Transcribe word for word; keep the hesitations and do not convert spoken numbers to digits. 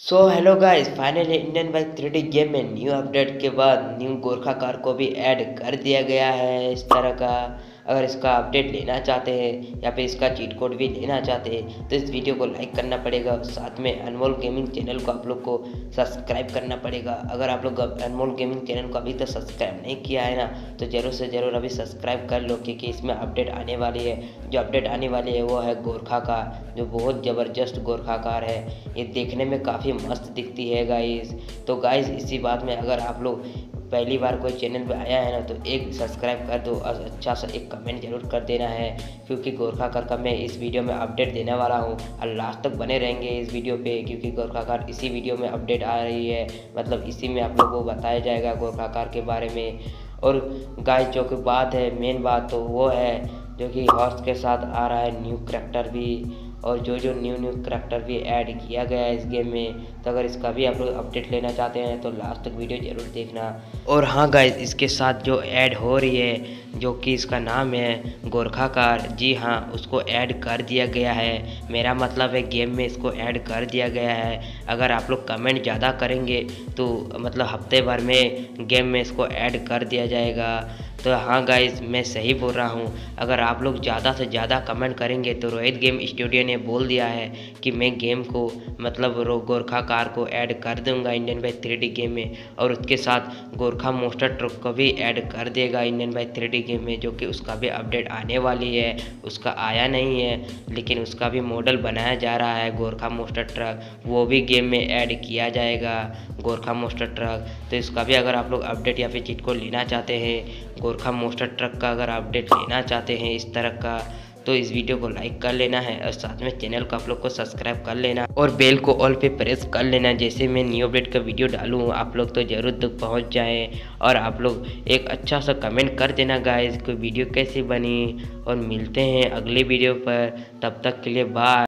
सो hello guys, finally Indian bike three D game में new update के बाद new Gorkha car को भी ऐड कर दिया गया है। इस तरह का अगर इसका अपडेट लेना चाहते हैं या फिर इसका चीट कोड भी लेना चाहते हैं तो इस वीडियो को लाइक करना पड़ेगा। साथ में अनमोल गेमिंग चैनल को आप लोग को सब्सक्राइब करना पड़ेगा। अगर आप लोग अनमोल गेमिंग चैनल को अभी तक सब्सक्राइब नहीं किया है ना, तो ज़रूर से ज़रूर अभी सब्सक्राइब कर लो, क्योंकि इसमें अपडेट आने वाली है। जो अपडेट आने वाली है वो है गोरखा कार, जो बहुत ज़बरदस्त गोरखा कार है। ये देखने में काफ़ी मस्त दिखती है गाइस। तो गाइस इसी बात में अगर आप लोग पहली बार कोई चैनल पे आया है ना, तो एक सब्सक्राइब कर दो और अच्छा सा एक कमेंट जरूर कर देना है, क्योंकि गोरखा कार का मैं इस वीडियो में अपडेट देने वाला हूँ। और लास्ट तक बने रहेंगे इस वीडियो पे, क्योंकि गोरखा कार इसी वीडियो में अपडेट आ रही है। मतलब इसी में आप लोगों को बताया जाएगा गोरखा कार के बारे में। और गाइस जो कि बात है, मेन बात तो वो है जो कि हॉर्स के साथ आ रहा है न्यू करैक्टर भी, और जो जो न्यू न्यू करैक्टर भी ऐड किया गया है इस गेम में। तो अगर इसका भी आप लोग अपडेट लेना चाहते हैं तो लास्ट तक वीडियो ज़रूर देखना। और हाँ गाइस, इसके साथ जो ऐड हो रही है, जो कि इसका नाम है गोरखा कार, जी हाँ, उसको ऐड कर दिया गया है। मेरा मतलब है गेम में इसको ऐड कर दिया गया है। अगर आप लोग कमेंट ज़्यादा करेंगे तो मतलब हफ्ते भर में गेम में इसको ऐड कर दिया जाएगा। तो हाँ गाइस, मैं सही बोल रहा हूँ। अगर आप लोग ज़्यादा से ज़्यादा कमेंट करेंगे तो रोहित गेम स्टूडियो ने बोल दिया है कि मैं गेम को मतलब गोरखा कार को ऐड कर दूंगा Indian bike three D game में, और उसके साथ गोरखा मोस्टर ट्रक को भी ऐड कर देगा Indian bike three D game में, जो कि उसका भी अपडेट आने वाली है। उसका आया नहीं है, लेकिन उसका भी मॉडल बनाया जा रहा है गोरखा मोस्टर ट्रक, वो भी गेम में ऐड किया जाएगा गोरखा मोस्टर ट्रक। तो इसका भी अगर आप लोग अपडेट या फिर चीट को लेना चाहते हैं, गोरखा मोस्टर ट्रक का अगर अपडेट लेना चाहते हैं इस तरह का, तो इस वीडियो को लाइक कर लेना है और साथ में चैनल को आप लोग को सब्सक्राइब कर लेना और बेल को ऑल पे प्रेस कर लेना। जैसे मैं न्यू अपडेट का वीडियो डालूँ आप लोग तो ज़रूर तक पहुंच जाए। और आप लोग एक अच्छा सा कमेंट कर देना गाइस, कोई वीडियो कैसी बनी। और मिलते हैं अगली वीडियो पर, तब तक के लिए बाय।